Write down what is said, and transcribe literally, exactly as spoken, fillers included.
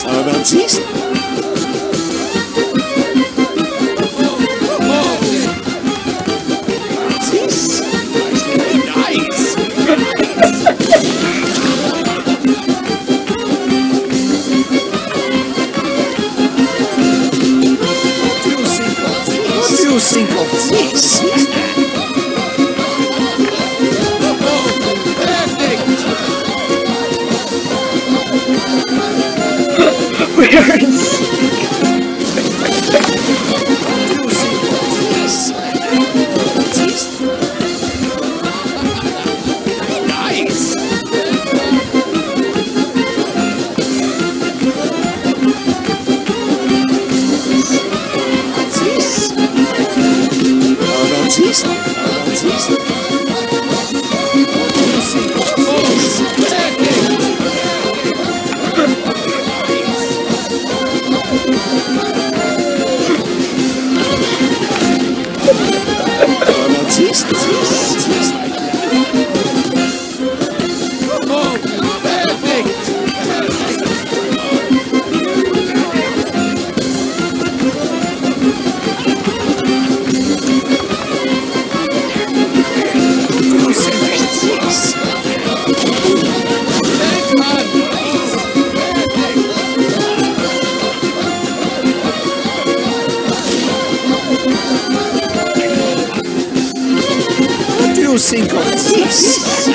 How about this? This? Nice! What do you think of this? Where is... Nice! How about this? How about this? This, this, this. Oh, perfect! What do you think of this?